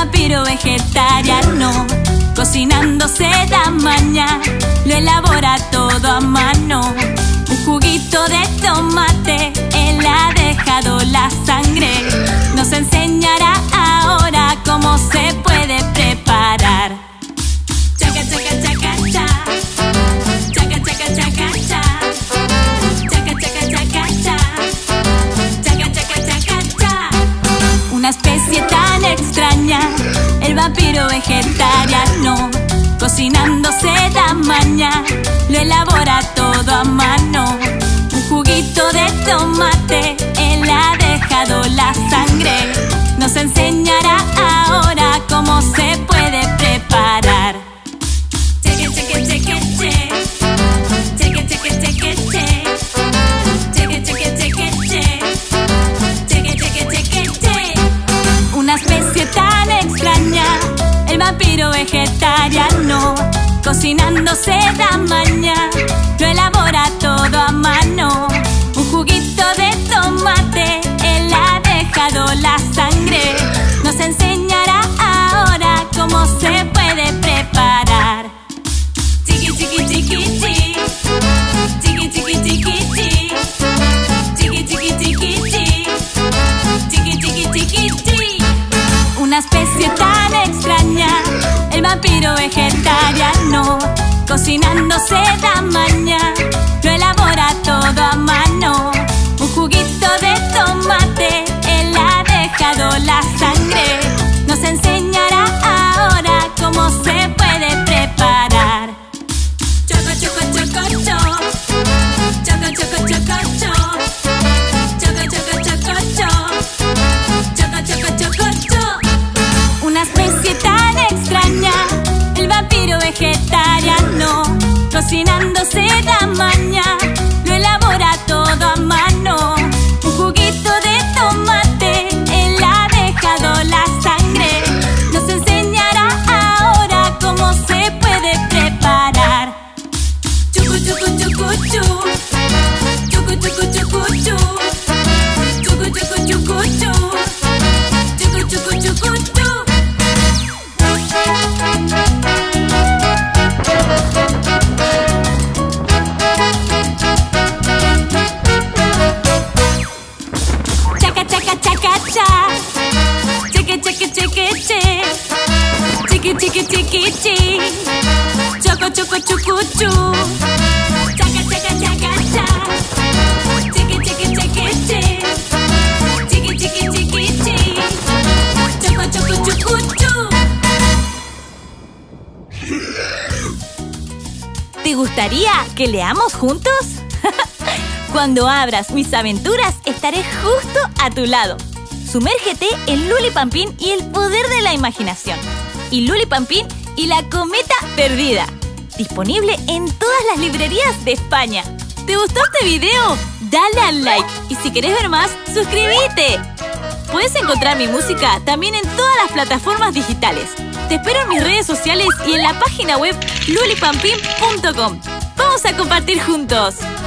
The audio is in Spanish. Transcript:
vampiro vegetariano, cocinando se da maña, lo elabora todo a mano. Un juguito de tomate, él ha dejado la sangre. Nos enseñará ahora cómo se puede preparar. Chaca, chaca, chaca, cha. Chaca, chaca, chaca, cha. Chaca, chaca, chaca, cha. Chaca, chaca, chaca, cha. Una especie tan extraña, el vampiro vegetariano, cocinando se da maña, lo elabora todo a mano. Un juguito de tomate, él ha dejado la sangre. Nos enseñará ahora cómo se puede preparar. Cheque, cheque, cheque, che. Cheque, cheque, cheque, che. Cheque, cheque, cheque, che. Cheque, cheque, cheque, che. Una especie tan extraña, el vampiro vegetariano, cocinando se da maña, lo elabora todo a mano. Un juguito de tomate, él ha dejado la sangre. Nos enseñará ahora cómo se puede preparar. Chiqui, chiqui, chiqui, chi. Chiqui, chiqui, chiqui, chi. Chiqui, chiqui, chiqui, chi. Chiqui, chiqui, chiqui, chi. Una especie tan extraña, el vampiro vegetariano, cocinando se da maña, lo elabora todo a mano. Un juguito de tomate, él ha dejado la sangre. Nos enseñará ahora cómo se puede preparar. Choco, choco, choco, cho. Choco, choco, choco, cho. Choco, choco, choco, cho. Choco, choco, choco, cho. Una especie tan extraña, el vampiro vegetariano, cocinando se da maña, lo elabora todo a mano. Un juguito de tomate, él ha dejado la sangre. Nos enseñará ahora cómo se puede preparar. Chucu, chucu, chucu, chu. Chucu, chucu, chucu, chu. Chucu, chucu, chucu, chu. Chucu, chucu, chucu, chu. Chaca, chaca, chaca, cha. Cheque, cheque, cheque, che. Chiqui, chiqui, chiqui, chi. Choco, choco, chucu, chu. Chaca, chaca, chaca, cha. Cheque, cheque, cheque, che. Chiqui, chiqui, chiqui, chi. Choco, choco, chucu, chu. ¿Te gustaría que leamos juntos? Cuando abras mis aventuras, estaré justo a tu lado. Sumérgete en Luli Pampín y el poder de la imaginación. Y Luli Pampín y la cometa perdida. Disponible en todas las librerías de España. ¿Te gustó este video? Dale al like. Y si querés ver más, suscríbete. Puedes encontrar mi música también en todas las plataformas digitales. Te espero en mis redes sociales y en la página web lulipampin.com. ¡Vamos a compartir juntos!